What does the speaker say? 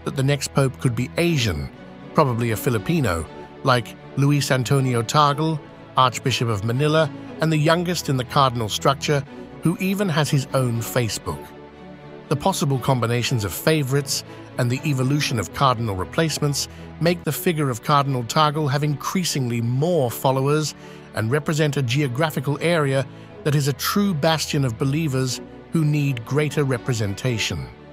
that the next pope could be Asian, probably a Filipino, like Luis Antonio Tagle, Archbishop of Manila, and the youngest in the cardinal structure, who even has his own Facebook. The possible combinations of favorites and the evolution of cardinal replacements make the figure of Cardinal Tagle have increasingly more followers and represent a geographical area that is a true bastion of believers who need greater representation.